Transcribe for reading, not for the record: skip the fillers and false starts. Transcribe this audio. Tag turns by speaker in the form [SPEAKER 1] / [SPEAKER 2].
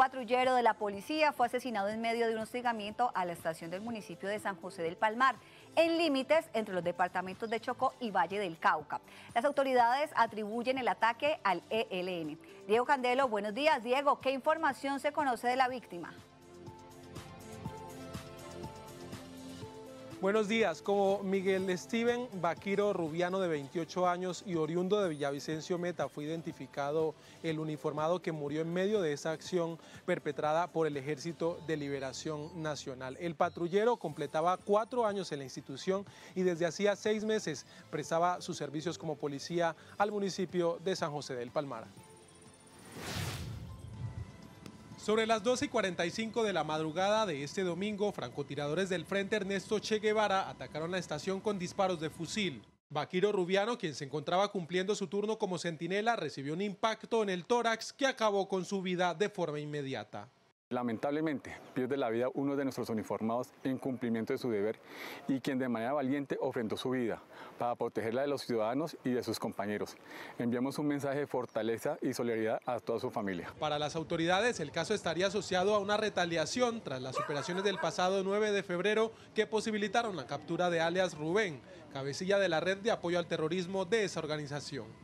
[SPEAKER 1] patrullero de la policía fue asesinado en medio de un hostigamiento a la estación del municipio de San José del Palmar, en límites entre los departamentos de Chocó y Valle del Cauca. Las autoridades atribuyen el ataque al ELN. Diego Candelo, buenos días. Diego, ¿qué información se conoce de la víctima?
[SPEAKER 2] Buenos días. Como Miguel Steven Vaquiro Rubiano, de 28 años y oriundo de Villavicencio Meta, fue identificado el uniformado que murió en medio de esa acción perpetrada por el Ejército de Liberación Nacional. El patrullero completaba 4 años en la institución y desde hacía 6 meses prestaba sus servicios como policía al municipio de San José del Palmar. Sobre las 12:45 de la madrugada de este domingo, francotiradores del Frente Ernesto Che Guevara atacaron la estación con disparos de fusil. Vaquiro Rubiano, quien se encontraba cumpliendo su turno como centinela, recibió un impacto en el tórax que acabó con su vida de forma inmediata.
[SPEAKER 3] Lamentablemente pierde la vida uno de nuestros uniformados en cumplimiento de su deber y quien de manera valiente ofrendó su vida para protegerla de los ciudadanos y de sus compañeros. Enviamos un mensaje de fortaleza y solidaridad a toda su familia.
[SPEAKER 2] Para las autoridades, el caso estaría asociado a una retaliación tras las operaciones del pasado 9 de febrero que posibilitaron la captura de alias Rubén, cabecilla de la red de apoyo al terrorismo de esa organización.